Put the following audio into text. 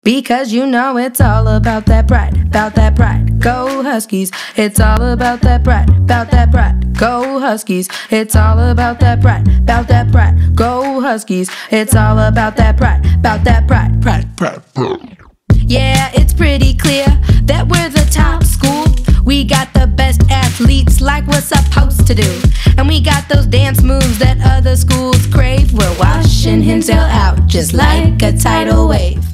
Because you know it's all about that pride, Go Huskies, it's all about that pride, Go Huskies, it's all about that pride, Go Huskies, it's all about that pride. Yeah, it's pretty clear that we're the top school. We got the best athletes like we're supposed to do. And we got those dance moves that other schools crave. We're washing Hinsdale out just like a tidal wave.